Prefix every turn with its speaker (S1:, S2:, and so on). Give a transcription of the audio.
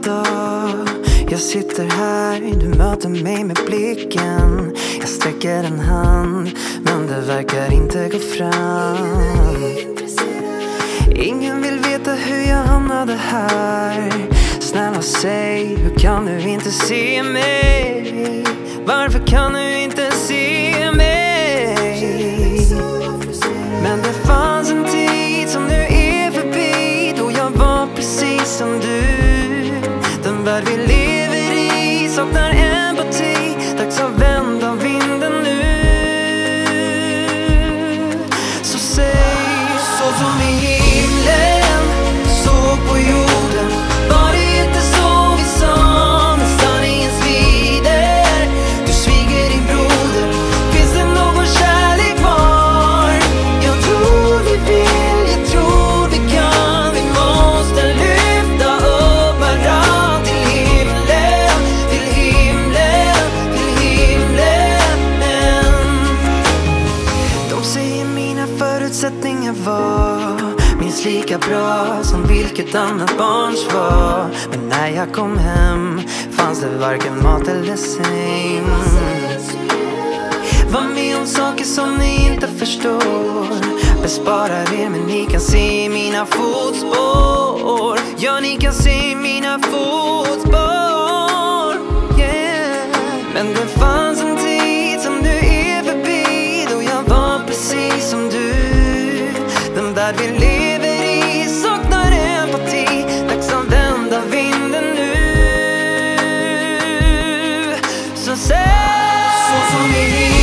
S1: dag. Jag sitter här, du möter mig med blicken. Jag sträcker en hand, men det verkar inte gå fram. Ingen vill veta hur jag hamnade här. Snälla säg, hur kan du inte se mig? Varför kan du inte se mig? Men det fanns en tid som nu är förbi, då jag var precis som du. Den värld vi lever i saknar empati. Dags att vända vinden nu. Så säg, så som i himlen, så på jorden. Var det inte så vi sa när sanningen svider? Du sviker din broder. Finns det någon kärlek kvar? Jag tror vi vill, jag tror vi kan. Vi måste lyfta upp varandra till himlen, till himlen, till himlen. De säger mina förutsättningar var minst lika bra som vilket annat barns var. Men när jag kom hem fanns det varken mat eller säng. Var med om saker som ni inte förstår. Besparar er men ni kan se mina fotspår. Ja, ni kan se mina fotspår, yeah. Men det fanns en tid som nu är förbi, då jag var precis som du. Den värld vi lever i saknar empati. Dags att vända vinden nu. Så säg, så som vi